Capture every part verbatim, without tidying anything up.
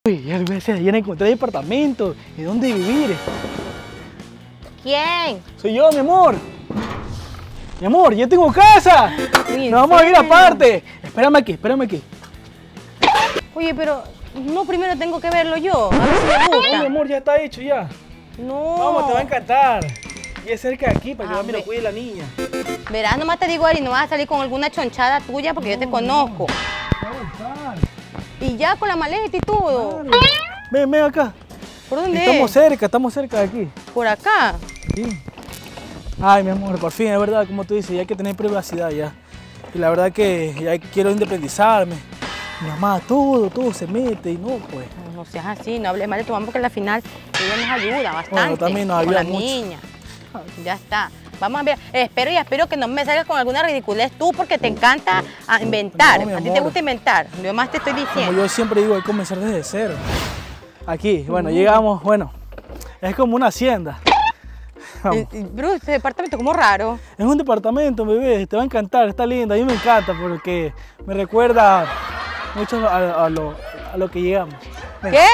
Uy, ya, ya encontré departamento. ¿Y dónde vivir? ¿Quién? Soy yo, mi amor. Mi amor, ya tengo casa. Uy, Nos vamos a ir aparte. Espérame aquí, espérame aquí. Oye, pero no, primero tengo que verlo yo. A ver si me gusta. No, mi amor, ya está hecho ya. No. Vamos, te va a encantar. Y es cerca de aquí para que Ah, mami lo ve- cuide la niña. Verás, nomás te digo, Ari, no vas a salir con alguna chonchada tuya porque yo te conozco. Te va a gustar. Y ya con la maleta y todo. Claro. Ven, ven acá. ¿Por dónde Estamos es? cerca, estamos cerca de aquí. Por acá. Sí. Ay, mi amor, por fin, es verdad, como tú dices, ya hay que tener privacidad ya. Y la verdad que ya quiero independizarme. Mi mamá, todo, todo se mete y no, pues. No, no seas así, no hables mal de tu mamá porque al final ella nos ayuda bastante. Bueno, también nos con ayuda la mucho. niña. Ya está. Vamos a ver. Espero y espero que no me salgas con alguna ridiculez tú porque te encanta ah, inventar. No, mi a ti te amor. gusta inventar. Yo más te estoy Como diciendo. yo siempre digo, hay que comenzar desde cero. Aquí, bueno, llegamos, bueno, es como una hacienda. Vamos. Eh, eh, Bro, este departamento como raro. Es un departamento, bebé, te va a encantar, está lindo, a mí me encanta porque me recuerda mucho a, a lo, a lo que llegamos. Ven. ¿Qué?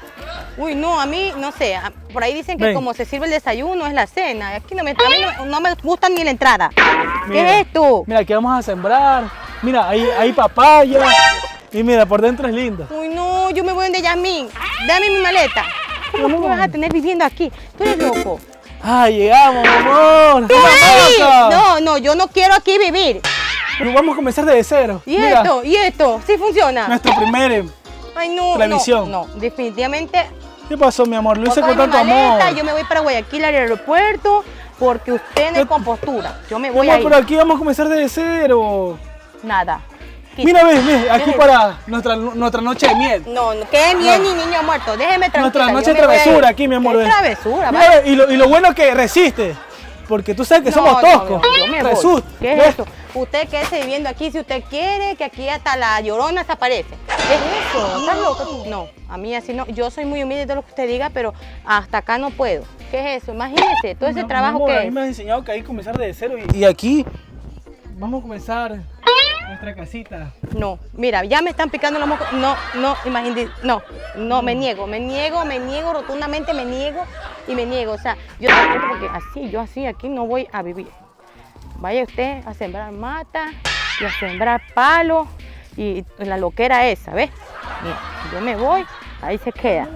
Uy, no, a mí, no sé, a- por ahí dicen que Ven. como se sirve el desayuno es la cena. Aquí no me, a mí no, no me gusta ni la entrada. Mira, ¿Qué es esto? Mira, aquí vamos a sembrar, mira, hay, hay papaya y mira, por dentro es lindo. Uy, no, yo me voy donde Yasmín. Dame mi maleta. ¿Cómo No. me vas a tener viviendo aquí? Tú eres loco. ¡Ay, llegamos, mi amor! ¡Tú, ¡Una Eri! casa! No, no, yo no quiero aquí vivir. Pero vamos a comenzar desde cero. ¿Y Mira, esto? ¿Y esto? ¿Sí funciona? nuestro primer... eh, Ay, no, televisión. no, no, definitivamente. ¿Qué pasó, mi amor? Lo hice Coge con mi tanto maleta, amor. yo me voy para Guayaquil al aeropuerto porque usted no es compostura. Yo me Mi voy amor, a pero ir. aquí vamos a comenzar desde cero. Nada. Quita. Mira, ves, ves, aquí es para nuestra, nuestra noche de miel. No, no, qué miel ni niño muerto. Déjeme tranquila. Nuestra yo noche de me voy a ir. travesura aquí, mi amor. ¿Qué ves. travesura? Mira, vale? ve, y, lo, y lo bueno es que resiste. Porque tú sabes que No, somos no, toscos. no, yo me voy. Jesús, ¿Qué es ¿ves? eso? Usted quédese viviendo aquí si usted quiere, que aquí hasta la llorona se aparece. ¿Qué es eso? ¿Estás loco tú? No, a mí así no. Yo soy muy humilde de lo que usted diga, pero hasta acá no puedo. ¿Qué es eso? Imagínese, todo ese Mi trabajo amor, a mí que... me has enseñado que hay que comenzar desde cero. Y, y aquí vamos a comenzar nuestra casita. No, mira, ya me están picando los moscos. No, no, imagínate, no, no, me niego, me niego, me niego, rotundamente me niego y me niego. O sea, yo porque así, yo así, aquí no voy a vivir. Vaya usted a sembrar mata y a sembrar palos y la loquera esa, ¿ves? Mira, yo me voy, ahí se queda.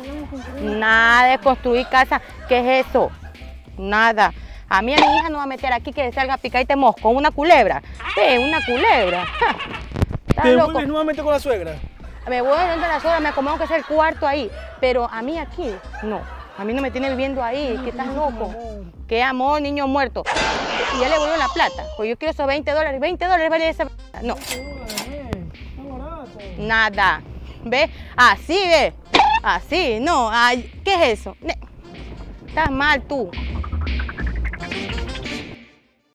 Nada de construir casa, ¿qué es eso? Nada. A mí a mi hija no va a meter aquí que salga a picar y te mosco, una culebra. ¿Qué? Una culebra. Ja. ¿Estás ¿Te loco? vuelves nuevamente con la suegra? Me voy donde la sola, me acomodo que es el cuarto ahí. Pero a mí aquí, no. A mí no me tiene viviendo ahí, que estás loco. Qué amor, niño muerto. Y ya le voy a la plata. Pues yo quiero esos veinte dólares. veinte dólares vale esa plata. No, nada. ¿Ves? Así, ¿ves? Así, no. Ay, ¿qué es eso? Ne- Estás mal tú.